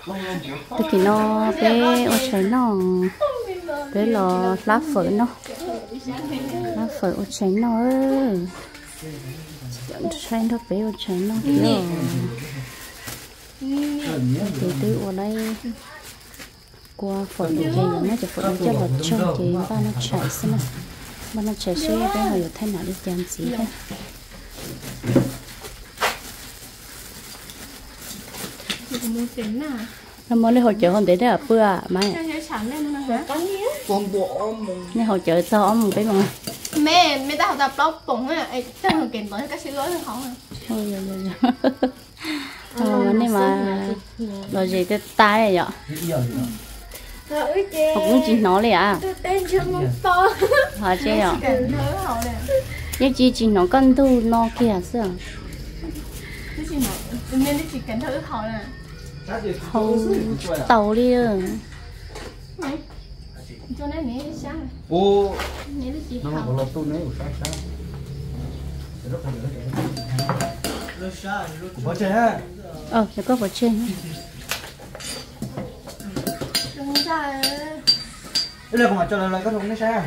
tôi chỉ nó bé ô trái nó bé là lá phở nó lá phở ô trái nó trái nó bé ô trái nó kiểu thì tôi ở đây qua phở được gì nó chỉ phở cho vật trong thì ba nó chảy xem ba nó chảy xuống bé hồi thay nào đi làm gì hết nó mới đi hội chợ hôm đấy là bữa mai nên hội chợ sao ông cái mà mẹ ta học tập đâu bụng á ấy ta học kiện tới các sĩ lối không à thôi rồi nên mà rồi gì cái tai này vậy học cũng chỉ nóiเลยà hả chứ nhở nhưng chỉ nói con tu nó kia sao nên chỉ cần thử hỏi nè hầu tàu đi cho nên nghĩ sáng ô nghĩ chỉ nó học có lột tu này sáng có chơi ha chỉ có vào trên đúng ra đây là còn cho lại cái thùng nó sao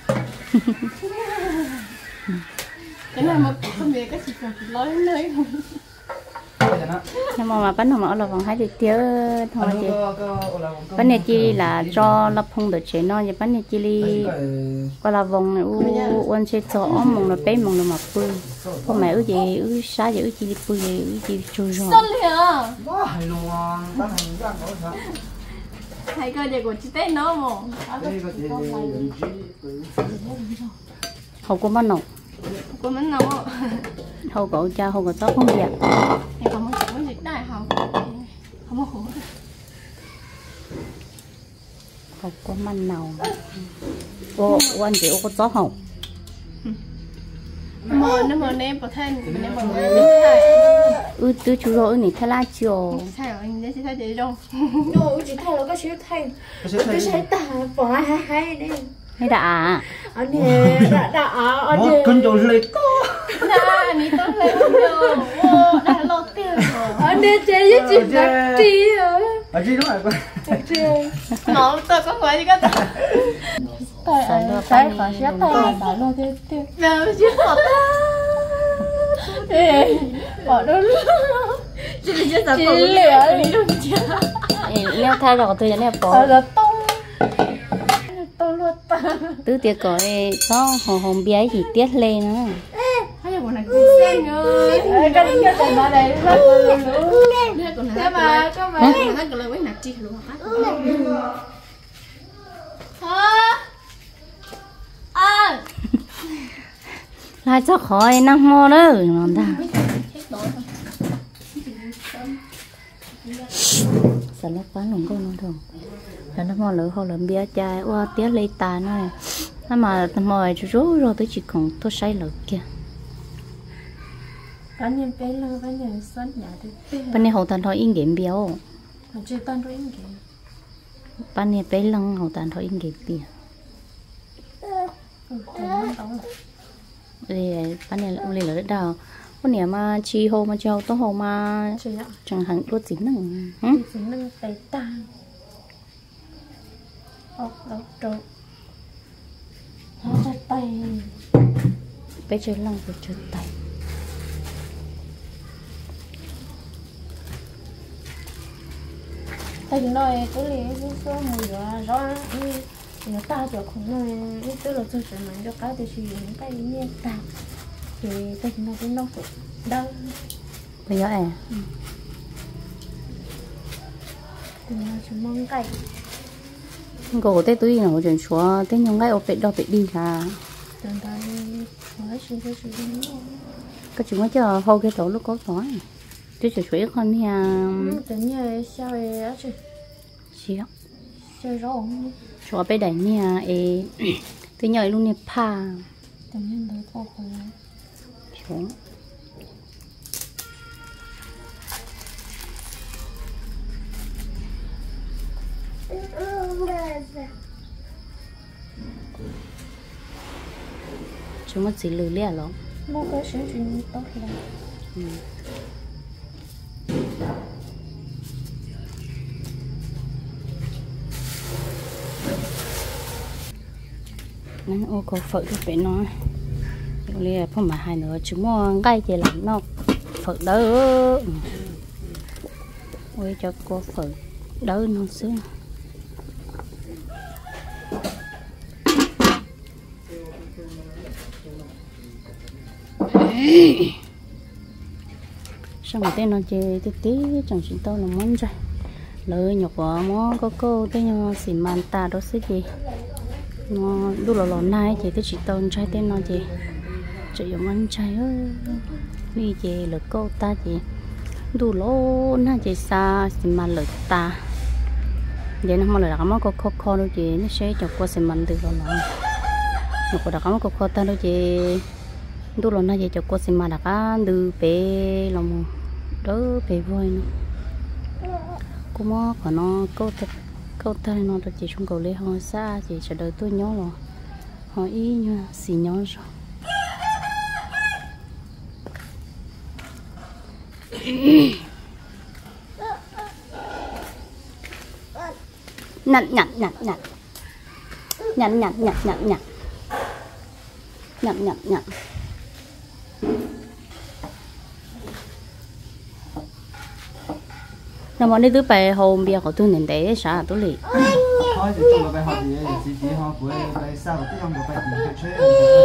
cái này mà không biết cái gì cần nói nơi không nhưng mà bánh không ở là còn hai thì tiếc thôi chị bánh này chi là cho lập phong được chế nó vậy bánh này chi li qua là vòng này uốn xe cho mong là bé mong là mặc bươi không mẹ ư gì ư xá gì ư chi li bươi gì ư chi trôi rồi hay coi để của chị tết nó mà hậu của bánh nào của mình nó hậu cậu cha hậu cậu tóc không đẹp thì không có gì đại học không có khổ hậu của bánh nào ô anh chị ô có tóc không nó nem có thêm nem bằng tứ chú rồi này thay lá chiều thay rồi anh sẽ thay gì đâu chỉ thay là có xíu thay cái sấy tả bỏ hay đấy hay đã anh nè đã anh nè con trâu lấy có nè ní tốt lên rồi đã lột tiền rồi anh nè chơi với chị bác tri rồi ở trên đó là nó tôi có phải gì cả tay phải xếp tay là bảo lo thế thế giờ chứ họ bỏ đó chị lừa leo thay rồi tôi này bỏ là tông luôn ta tứ tiệc coi có hồng bia gì tiết lên nữa hay là bọn này xinh ơi cái này cái nó đây rất là thế mà có mà nó còn là quấy nạp chi luôn hả là cho khỏi năng mò đó làm ta sợ lóc bán lủng con nó thường là nó mò lỡ không làm bia chai qua tiết lấy ta nữa mà mồi rú rồi tôi chỉ còn tôi say lợt kia anh em bé lơ anh em sân nhà thì bên này hậu tàn thôi yên game béo anh chơi tan rồi anh bên này bé lăng hậu tàn thôi yên game bia thì bên này ông lấy lợt đào con này mà chi hồ mà trâu tôi hồ mà chẳng hạn đốt dính nữa dính năng tay ta đâu trâu nó tay bé chơi lăng bé chơi tay tay nói cứ lấy cái số mùi rõ người ta cho không nói tức là tôi sẽ nói cho cái thì sử dụng cái như ta thì tay nó cũng đâu đâu bây giờ thì nó chỉ mong cái cổ tết túi nào chuyển chúa tết nhung ngay ở bên đó bên đi là tận tay nói sự cái chúng nó chờ hầu cái tổ lúc có gió chứ chỉ chuối con nha tự nhiên sao vậy á chứ xíu chơi rõ chúa bên đấy nha ấy tự nhảy luôn nè pa tự nhiên đấy thôi xuống chúng nó chỉ lười lẻ lắm nó có sự chuyện tốt lắm nên ô có phở được phải nói liền phong mà hai nữa chúng mua ngay chỉ làm nó phở đỡ ôi cho cô phở đỡ nó xíu sao mà tên nó chơi tí tí chẳng chỉ tao là món rồi lời nhọc quá món có cô tên nó xì man ta đó xí gì nó đu lò nai chị tới chị tao trai tên nó chị chị dùng ăn trai ơi đi chị là cô ta chị đu lò na chị xa xì man lực ta vậy nó mà là có món có kho đâu chị nó sẽ cho cô xì man từ vào nó nó có đặt món có kho ta đâu chị đu lò na chị cho cô xì man đặt á từ bé lòng đỡ bé vui nữa cô mò của nó câu ta nó được chỉ trong cầu lê họ xa chỉ chờ đợi tôi nhớ rồi họ ý như xì nhớ rồi nhặt nhặt nhặt nhặt nhặt nhặt nhặt nhặt nhặt nhặt nhặt nhặt nó món đi từ bài hôm bia của tôi nên để sao tôi lì thôi thì trong bài học thì chỉ học với bài sao cái trong bài thì chơi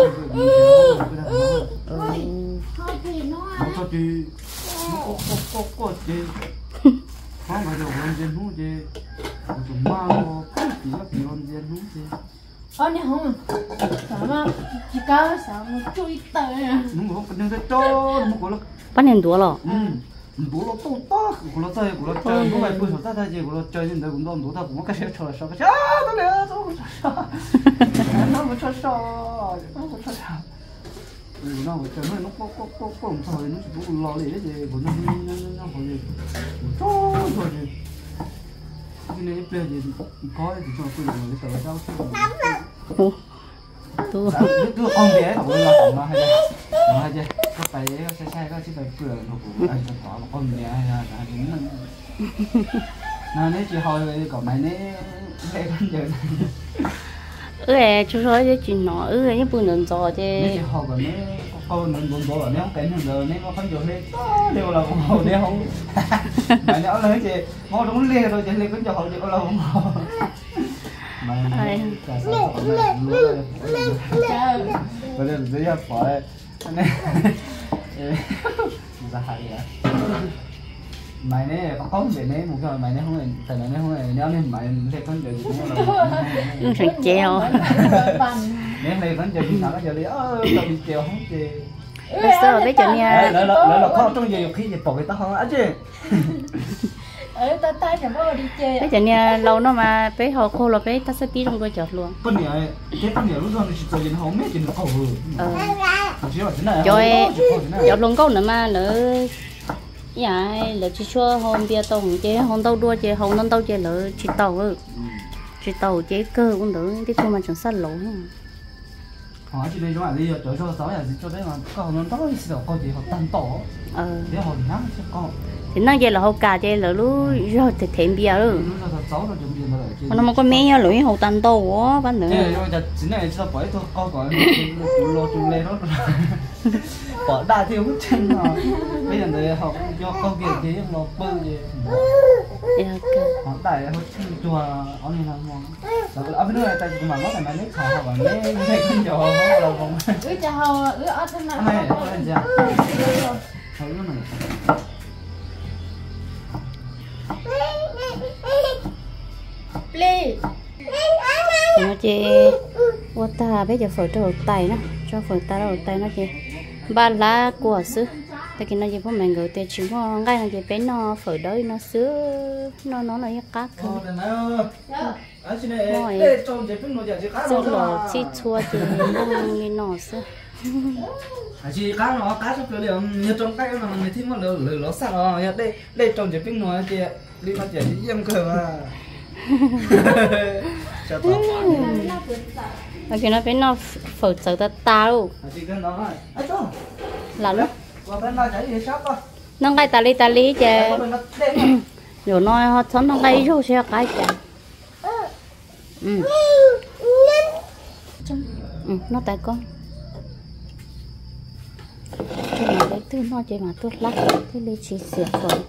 thôi thì nó nó cho chị có chị không phải đâu làm gì luôn chị chúng ma nó chỉ là bị làm gì luôn chị nè không sao mà chỉ có sao mà chui tới nó không cần cái cho nó có là bắt nên đùa rồi bố nó to to của nó chơi không phải bữa sau ta chơi của nó chơi nhưng cũng đâu ta cũng có cái trò sao cái tôi lấy nó mới cho sao nó phải chơi nó có không sao nó chỉ cũng lo lấy gì của nó hồi gì thôi gì cái này bây giờ có thì cho tôi làm cái tờ sao tôi không biết là tôi làm nó hay là gì có phải sai có chỉ phải cửa nó cũng anh có một con bé hay là đúng là nếu chỉ hỏi về có mấy nấy hay con giờ chú nói cái chuyện nó như bữa nướng giò chứ nếu chỉ hỏi còn nếu con nướng bún bò nếu không cái nướng giờ nếu không giờ lên đều là không hầu nếu không mà nếu lấy chị ngon đúng liền rồi chị lên con giờ hầu chị có là không hầu mà bây giờ bây giờ phải này ra hay à mày này có về này một cái mày này không này tại mày này không này nếu nên mày sẽ con chơi cũng là thằng treo nếu này con chơi gì nào có chơi đi tao đi treo không chơi bây giờ bây giờ nha là khó trong giờ khi bỏ cái tao không á chứ ta chẳng bao đi chơi bây giờ nha lâu nó mà bé họ khô là bé ta sẽ tí trong cái chợ luôn con này cái con này lúc đó chỉ chơi gì không biết chuyện nó khổ chơi luôn câu nữa mà nữa dạ là chỉ cho hôm bia tàu chế hôm tàu đua chế hôm non tàu chế là chỉ tàu chế cơ cũng được cái thôi mà chẳng sát lỗ họ chỉ đây chúng đi chỗ cho sáu là cho đấy mà còn non tàu thì đâu có gì họ tan tổ để họ nắng chứ con thì nó vậy là hậu cả chơi là lúc rồi thì thêm bia rồi nó mà con mẹ lưỡi hậu tan tổ quá bán nữa chính này sao phải thôi con lo chung lên đó bỏ đa thiếu chân rồi bây giờ người học cho con việc thế nó bơ gì họ tại họ chân chùa họ nên làm ngon rồi ở bên này tại mà có phải máy nước họ và mấy cái con chó họ là không cho họ ở thế nào này họ làm gì thấy luôn này nó chị qua ta bây giờ phở đầu tay nó cho phở ta đầu tay nó chị ba lá của sứ tại cái nó chỉ có mình gửi tiền chỉ có ngay là chị bé nó phở đấy nó sữa nó là cái cá không sữa lò chi chua chị nghe nó sữa chỉ cá nó cá súp liệu như trong cái mà người thích mà lửa nó sạch rồi đây trồng chỉ pin nó chị đi mà chị em cơ mà và cái nó bé nó phở sợ ta luôn là lúc nó ngay ta lý chứ rồi nói họ sống nó ngay rồi sẽ cái chả nó tại con cái mà lấy thứ nó chơi mà tốt lắm thế lấy chỉ sửa rồi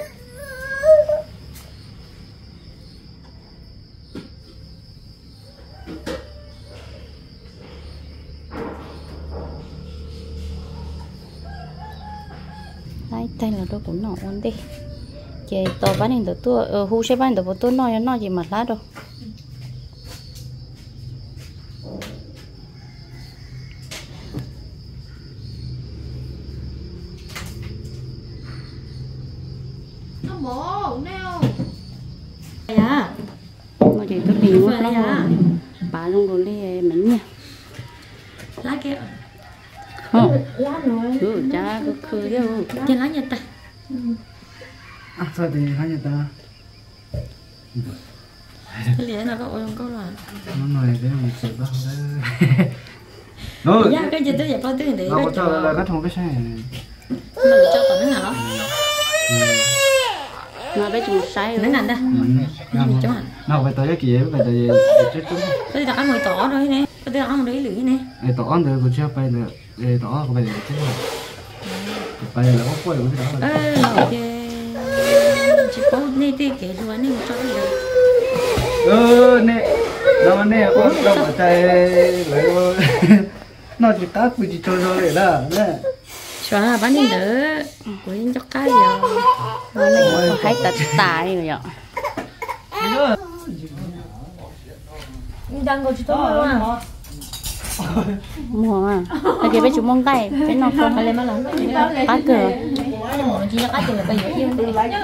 đấy tay là đâu cũng nọ luôn đi chị tàu bán hình tàu tua hu sẽ bán tàu tua nó gì mà lá đâu bố neo dạ nó chỉ tôi đi mất lắm bà luôn rồi đi mình nha lá kia không lá rồi cha cứ khơi đâu trên lá nhà ta à sao thì hai nhà ta cái gì nào có ôi không có là nó nói cái một sự đó đấy rồi dạ cái gì tôi dẹp bao tiếng để nó có cho là cái thùng cái xe mà cho tao nó nào nó bé chúng sai nó nằm đây nào phải tới cái kia phải tới chết chúng tôi đặt ăn mồi tỏ rồi nè tôi đặt ăn đấy lưỡi nè ai tỏ ăn được còn chưa phải được ai tỏ có phải được chứ phải là có quay cũng đó là chỉ có nè thì kể rồi nè một cho gì nè đâu nè có đâu mà chạy lại nó chỉ tác vì chỉ cho rồi đó nè xóa là bán đi nữa quên cho cái giờ nó này hay tật tài rồi ạ đang ngồi chỉ tốt mà mua à cái bé chúng mông tay cái nó không phải lên mà lắm cá cờ chỉ là cá cờ bây giờ yêu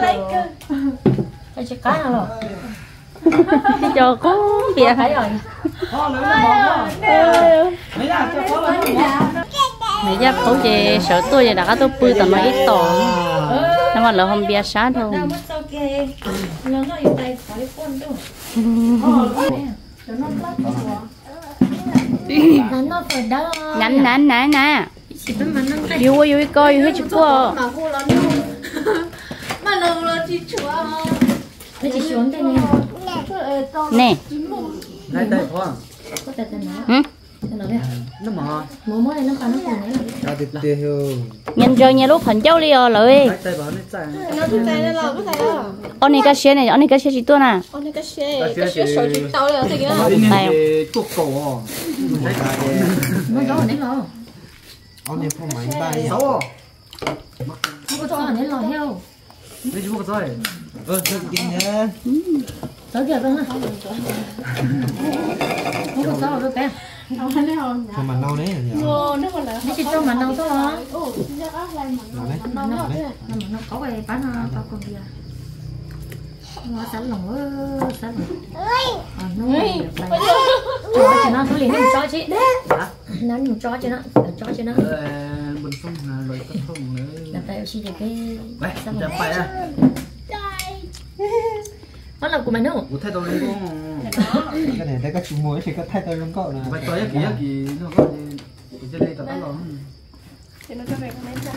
cái cá nào rồi cho có bịa thấy rồi mẹ ra phẫu về sợ tôi vậy đã tôi bươi tầm nó ít tỏ nhưng mà là không bịa sát đâu nè yêu yêu coi yêu hết chú cô mà lâu rồi chị chúa nó chỉ xuống đây nè nè này đây có có thể nó nó mà mỗi mỗi này nó còn nó còn này ra thì tiêu nhân rồi nhà lúc phần cháu đi rồi tay bảo nó chạy nó cứ tay nó lâu cái tay đó ông này cái xe này ông này cái xe chỉ tôi nè ông này cái xe sợi chỉ taoเลยthì cái tay cục cổ nó gió ở đấy rồi ông này không máy tay xấu không có gió ở đấy rồi heo đây chú có rồi tôi kinh nhá tới kìa con không có gió ở đây không mà nâu đấy nhỉ nó chỉ cho mà nâu thôi đó nâu đấy nó có cái bán tao còn kìa nó sẵn lòng sẵn lòng cho chị nó tôi liền cho chị nó nhiều cho chị nó bên sông là loại cắt sông nữa là tại chị cái sao mà phải à nó là của mày đâu thay tôi luôn không cái này cái chú muối thì có thay tôi luôn cậu nè phải tới cái gì nó có gì trên đây tao lo thì nó có vẻ cái này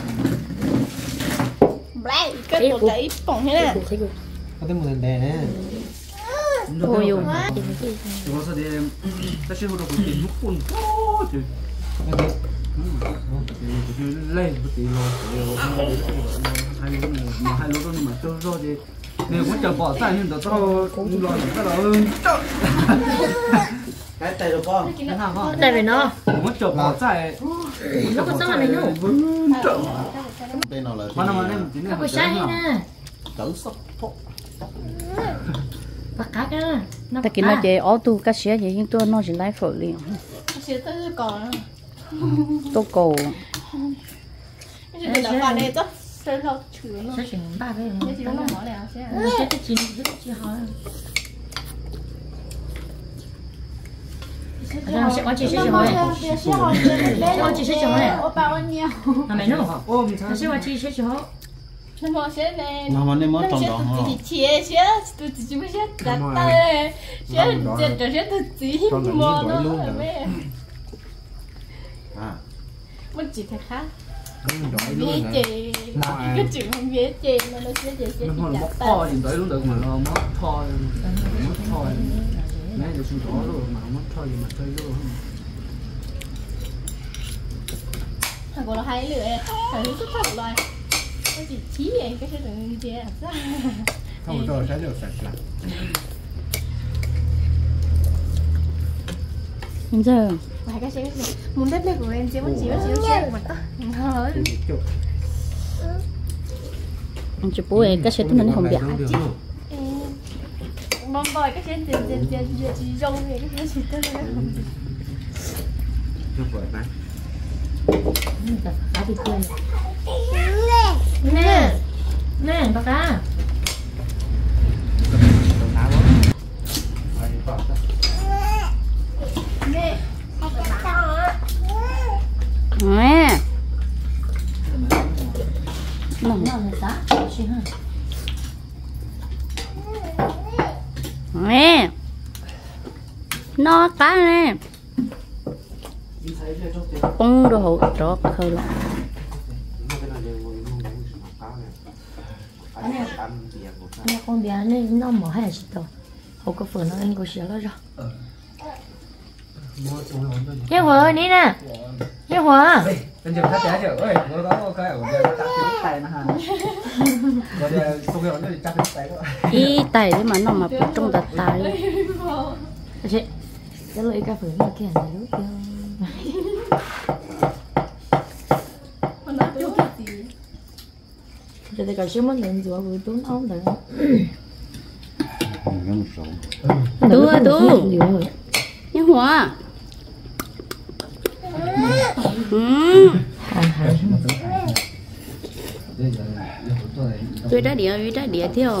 black cái đồ cái bỏng thế này có cái mùi đèn nè ôi yêu chúng nó sẽ đem ta sẽ hút được một tiền hút phun chứ lên một tí hai lô mà cho thì nếu muốn chờ bỏ tay nhưng tao cũng lo cái đó cái tay được không đây về nó muốn chờ bỏ tay nó có sao này đâu đây nào là nó có sai nè cỡ sốc bắt cá cái nó ta kia nó chơi ó tu cá xe vậy nhưng tôi nó chỉ lái phở liền xe tới còn tôi cổ cái đó vào đây tốt chơi lâu chửi nó sẽ chuyển ba cái cái gì nó nói lẹ chứ cái chín chỉ hỏi rồi sẽ có chị sẽ hỏi có chị sẽ hỏi ô bao nhiêu là mày nó sẽ có chị sẽ hỏi nó mà sẽ này nó mà nên mất trong đó tự chia sẽ tự chỉ mới sẽ đặt tay sẽ sẽ tự chỉ mua nó mẹ mình chỉ thấy khác biết chị cái chuyện không biết chị mà nó sẽ nó mất thôi nhìn tới luôn được mà nó mất thôi nãy giờ xin rõ rồi mà mất thôi mà chơi luôn của nó hay lửa thằng thứ xuất thật loài có chỉ chí vậy cái sẽ đừng chia ra không rồi sẽ được sạch là giờ vài cái sẽ muốn đất này của em chỉ muốn chỉ của mặt đó chị bố ấy cái sẽ tôi mình không biết mong bòi cái sẽ chỉ rong về cái sẽ tôi không biết cho vợ bán nè bác á nè nè nó cá nè bông đồ hậu cho khơi lại nó con bé nên nó mở hay gì đâu hậu có phần nó anh có xíu đó rồi Nhớ Hòa đi nè Nhớ Hòa Anh chụp thắt trẻ chở ơi, nó có cái ở đây chắc cái tay nó hàng. Rồi giờ không hiểu nó chắc cái tay đó. ý tay đấy mà nó mà trong đặt tay. Chị, cái lưỡi cà phê nó kia là lúc kia. Giờ thì cả số mất lên rồi vừa tốn ống đấy. Tú Nhớ Hòa. Tôi đã đĩa theo.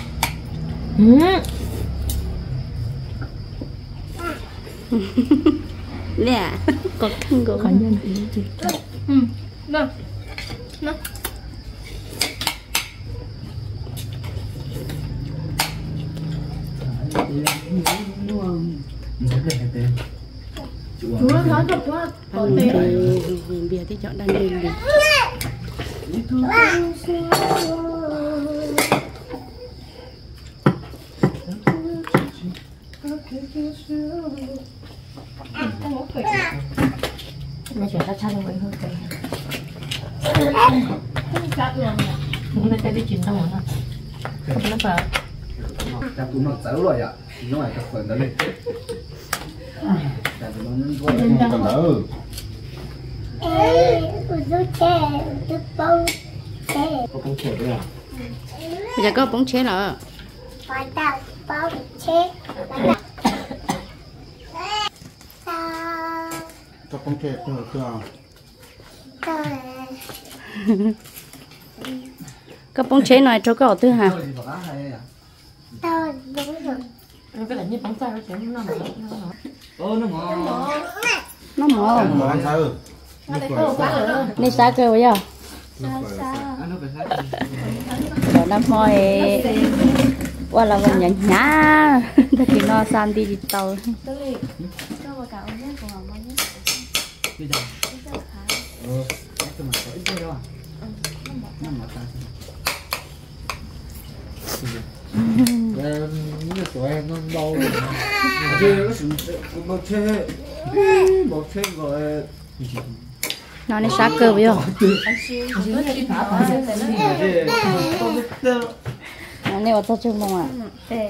Nè, có thân của cá nhân thì chị. Nè. Nè. Chú nó nói thật quá. Có tiền. Bia thì chọn đang lên đi. Nó chuyển ra cha nó vẫn hơi cay. Chắc luôn. Nó cái đi chuyển đâu mà nó vào. Chắc cũng nó xấu rồi ạ. Nó phải tập phần đó lên. Chắc nó còn đỡ có bóng chè đấy à? Bây giờ có bóng chế rồi. Có bóng chè không được không? Có bóng chế này cho cậu tư hả? Cái này như bóng tay nó chuyển nó nằm Ô nó ngon. Nó mò. Mà ăn sao? Đi xa cơ bây giờ. Anh nó phải khác. Rồi năm hồi qua là mình nhận nhá. Thì nó san đi tàu. Cho vào cả ông nhé của ông nhé. Bây giờ. Cái mặt có ít thôi đâu à? Nó mặt ta. Những tụi em nó đau chứ nó chê rồi Nó đi xa cơ bây giờ. Nó này ở chung không à?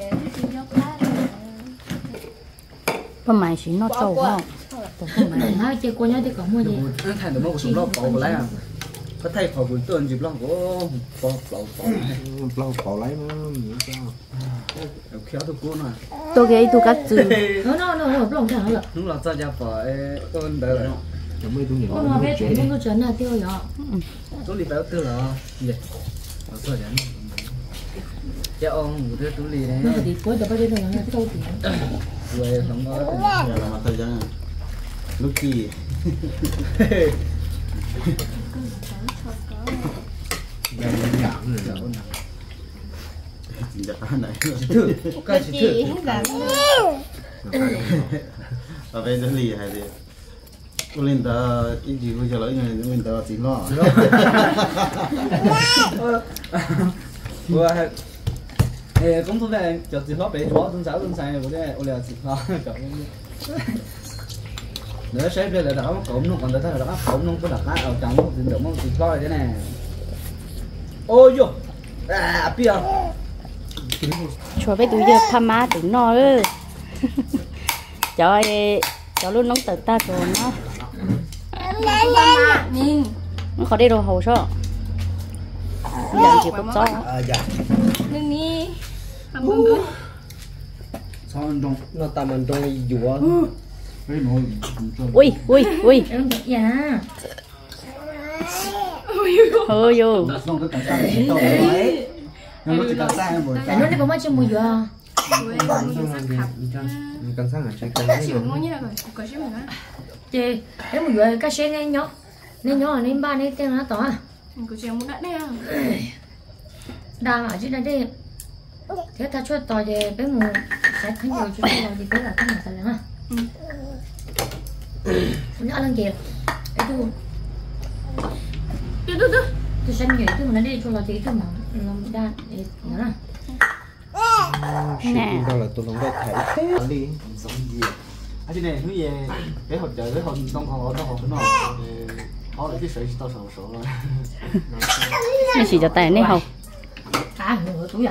Phần mày chỉ nó trâu không? nó chơi qua nhau thì có mua gì Nó thành được một số lo bỏ của lấy à? Có thay khỏi buổi tuần dịp lo của bỏ lấy mà sao khéo tôi cuốn à. Tôi cái tôi cắt từ. nó lòng thẳng rồi Đúng là cho ra bỏ ơn đỡ rồi. chẳng mấy tôi nhiều nó về chuyện nó chuyện là tiêu rồi Tôi lì béo tư là gì? Ở cửa nhắn. Cho ông một thứ túi lì này. nó thì cuối giờ bao nhiêu là tôi thì Rồi không có là mặt thời gian lúc gì là nhảm rồi đó. chỉ đặt này Thử, cái chỉ thử. ở bên đó lì hay gì lên ta ít gì bây giờ lấy này mình ta chỉ lo cũng không phải cho chỉ lo bé chó tuần sáu tuần sai của đây, ô là chỉ lo cậu nữa xếp đây là đó cũng nó còn tới là đó cũng nó có đặt ở trong nó thì được nó thì coi thế này ôi vô à bia chùa bây giờ tham má tụi nó ư cho luôn nóng tự ta rồi nó nhìn nó có đi đồ hầu sao giờ chỉ có cho đừng đi sao nó tầm mình trong dùa ui em được dạ hơi vô xong cái cảnh sát thì tao đấy nó chỉ cảnh sát rồi tại nó đi vào mấy chân mùi dừa cảnh sát là chơi chịu ngon như là có chứ mà chị em mùi dừa cái xe nên nhỏ là nên ba nên tên nó tỏ à có chịu muốn đã đây à đa mà chứ đây đi thế ta cho tỏ về bé mù sẽ thấy nhiều chuyện rồi thì bé là cái nào phải ha nó ăn kìa cái tôi xem nhiều thứ mà nó đi cho là tí thứ mà làm đa để nó là nè đó là tôi không có thể đi sống gì à chị này cái gì cái hộp chợ cái hộp đông hồ nó có lại cái sợi tao sợ rồi nó chỉ cho tay này không nửa túi à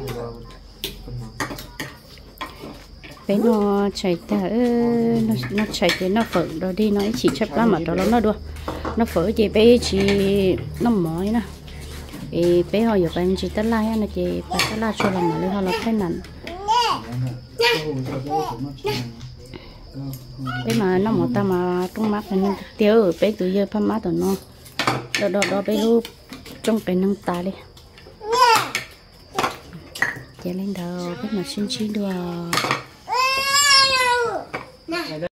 bé nó chạy ta nó chạy tới nó phở rồi đi nó chỉ chấp lắm mà đó nó đua nó phở chị bé chỉ nó mỏi nè vì bé họ giờ bạn chỉ tới lai nó chỉ phải tới lai cho làm mà lấy họ là thế nặng bé mà nó một ta mà trong mắt nên tiêu bé tự giờ phá má tụi nó đó bé lúc trong cái nâng ta đi chạy lên đầu bé mà xin đùa